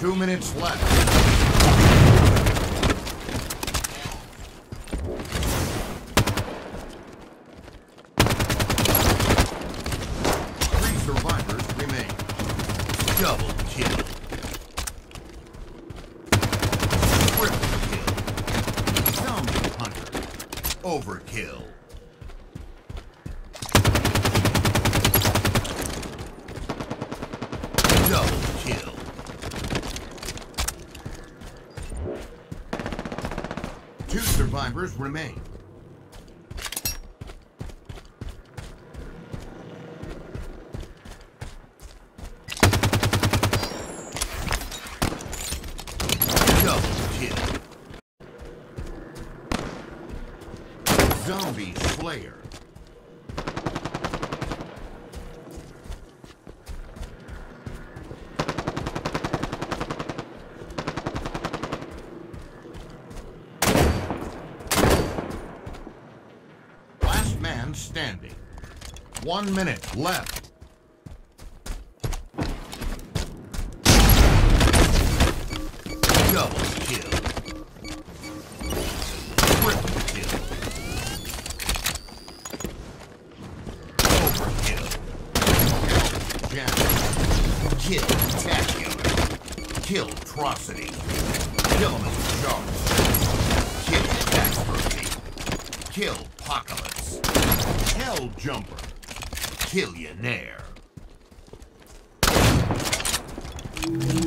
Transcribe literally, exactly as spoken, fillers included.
Two minutes left. Three survivors remain. Double kill. Triple kill. Zombie hunter. Overkill. Double kill. Two survivors remain. Double kill. Zombie Slayer. Last man standing. One minute left. Double kill. Triple kill. Overkill. Jam. Kill tacular. Kill atrocity. Element charge. Kill catastrophe. Kill apocalypse. Hell jumper. Killionaire.